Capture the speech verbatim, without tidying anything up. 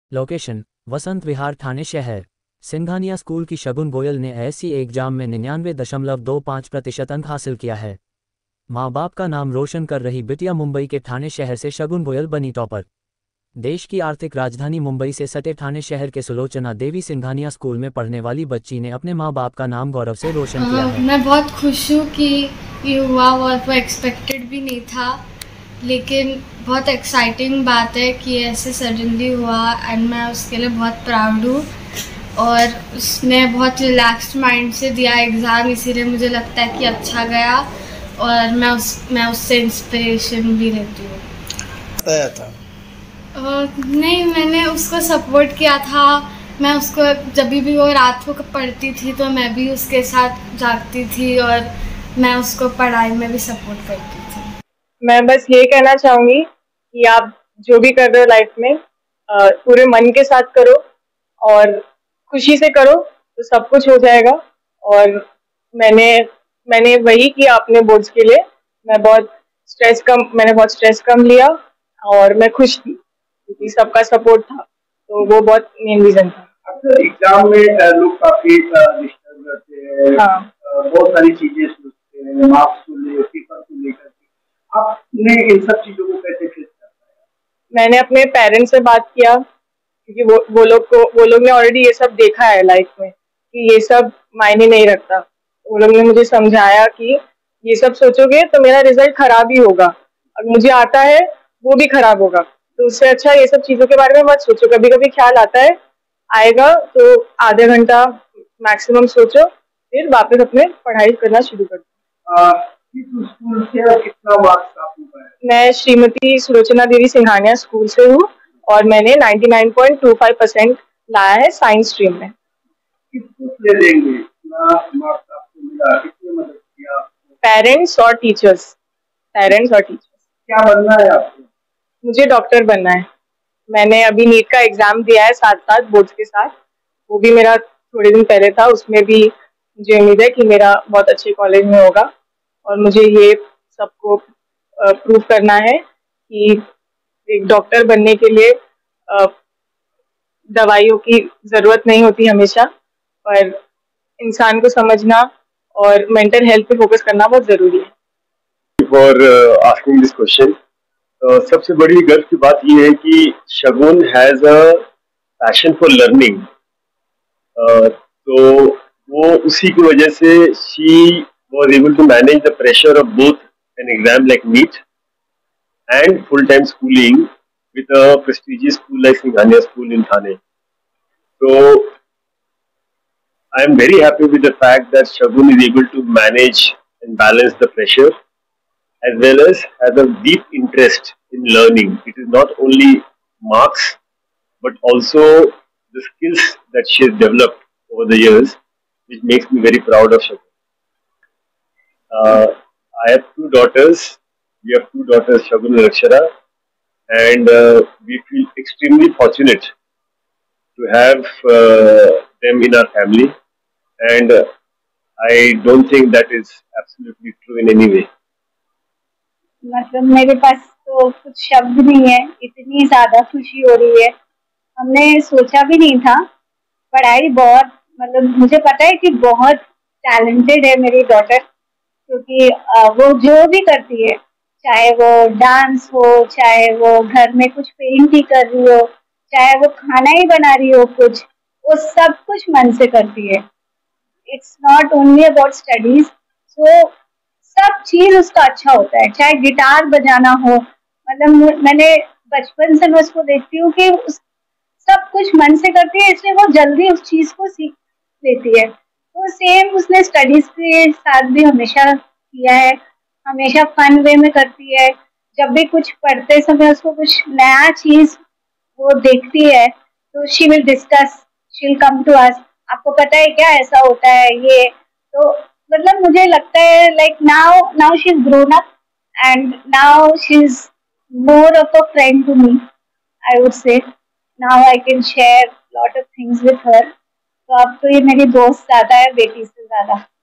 Location Vasant Vihar Thane शहर। Singhania school की शगुन गोयल ने एस सी एग्जाम में निन्यानवे दशमलव दो पाँच प्रतिशत अंक हासिल किया है। माँ बाप का नाम रोशन कर रही बिटिया मुंबई के ठाणे शहर से शगुन गोयल बनी टॉपर। देश की आर्थिक राजधानी मुंबई से सटे ठाणे शहर के सुलोचना देवी सिंघानिया स्कूल में पढ़ने वाली बच्ची ने अपने माँ बाप का नाम गौरव से रोशन किया है। मैं बहुत खुश हूँ कि ये हुआ और वो एक्सपेक्टेड भी नहीं था, लेकिन बहुत एक्साइटिंग बात है कि ऐसे सडनली हुआ एंड मैं उसके लिए बहुत प्राउड हूँ। और उसने बहुत रिलैक्स्ड माइंड से दिया एग्ज़ाम, इसीलिए मुझे लगता है कि अच्छा गया और मैं उस मैं उससे इंस्पिरेशन भी लेती हूँ। बताया था Uh, नहीं, मैंने उसको सपोर्ट किया था। मैं उसको जब भी वो रात को पढ़ती थी तो मैं भी उसके साथ जागती थी और मैं उसको पढ़ाई में भी सपोर्ट करती थी। मैं बस ये कहना चाहूँगी कि आप जो भी कर रहे हो लाइफ में आ, पूरे मन के साथ करो और खुशी से करो तो सब कुछ हो जाएगा। और मैंने मैंने वही किया अपने बोर्ड्स के लिए। मैं बहुत स्ट्रेस कम मैंने बहुत स्ट्रेस कम लिया और मैं खुश थी क्योंकि सबका सपोर्ट था, तो वो बहुत मेन रीजन था। अक्सर एग्जाम में लोग काफी डिस्टर्ब करते हैं। हाँ। बहुत सारी चीजें सोचते हैं, मार्क्स को लेकर, पेपर को लेकर। आपने इन सब चीजों को कैसे फेस कर पाया? मैंने अपने पेरेंट्स से बात किया क्योंकि वो वो लोग को वो लोग ने ऑलरेडी ये सब देखा है लाइफ में कि ये सब मायने नहीं रखता। वो लोग ने मुझे समझाया कि ये सब सोचोगे तो मेरा रिजल्ट खराब ही होगा, अगर मुझे आता है वो भी खराब होगा, तो उससे अच्छा ये सब चीजों के बारे में मत सोचो। कभी कभी ख्याल आता है, आएगा तो आधे घंटा मैक्सिमम सोचो, फिर वापस अपने पढ़ाई करना शुरू कर दो। स्कूल से कितना मार्क्स आपको आया? मैं श्रीमती सुलोचना देवी सिंघानिया स्कूल से हूँ और मैंने निन्यानवे पॉइंट दो पाँच परसेंट लाया है साइंस स्ट्रीम में। किसको देंगे? मार्क्स आपको मिला, किसने मदद किया? पेरेंट्स और टीचर्स पेरेंट्स और टीचर्स। क्या बनना है आपको? मुझे डॉक्टर बनना है। मैंने अभी नीट का एग्जाम दिया है साथ साथ बोर्ड्स के साथ, वो भी मेरा थोड़े दिन पहले था। उसमें भी मुझे उम्मीद है कि मेरा बहुत अच्छे कॉलेज में होगा और मुझे ये सबको प्रूव करना है कि एक डॉक्टर बनने के लिए दवाइयों की ज़रूरत नहीं होती हमेशा, पर इंसान को समझना और मेंटल हेल्थ पे फोकस करना बहुत ज़रूरी है। फॉर आस्किंग दिस क्वेश्चन, सबसे बड़ी गर्व की बात यह है कि Shagun has a passion for learning. तो वो उसी की वजह से she was able to manage the pressure of both an exam like NEET and full-time schooling with a prestigious school like Singhania School in Thane. So I am very happy with the fact that Shagun is able to manage and balance the pressure as well as has a deep interest in learning. It is not only marks but also the skills that she has developed over the years, which makes me very proud of Shagun. Uh, I have two daughters. We have two daughters, Shagun and Akshara, and uh, we feel extremely fortunate to have uh, them in our family. And uh, I don't think that is absolutely true in any way. मतलब मेरे पास तो कुछ शब्द नहीं है, इतनी ज्यादा खुशी हो रही है। हमने सोचा भी नहीं था। पढ़ाई बहुत, मतलब मुझे पता है कि बहुत टैलेंटेड है मेरी डॉटर, क्योंकि वो जो भी करती है, चाहे वो डांस हो, चाहे वो घर में कुछ पेंट ही कर रही हो, चाहे वो खाना ही बना रही हो, कुछ वो सब कुछ मन से करती है। It's not only about studies. So सब चीज उसका अच्छा होता है, चाहे गिटार बजाना हो। मतलब मैंने बचपन से मैं उसको देखती हूँ कि उस सब कुछ मन से करती है, इसलिए वो जल्दी उस चीज को सीख लेती है। तो सेम उसने स्टडीज के साथ भी हमेशा किया है, हमेशा फन वे में करती है। जब भी कुछ पढ़ते समय उसको कुछ नया चीज वो देखती है तो she will discuss, she will come to us, आपको पता है क्या ऐसा होता है ये। तो मतलब मुझे लगता है like now now she is grown up and now she is more of a friend to me, I would say. Now I can share lot of things with her. तो अब तो ये मेरी दोस्त ज्यादा है बेटी से ज्यादा।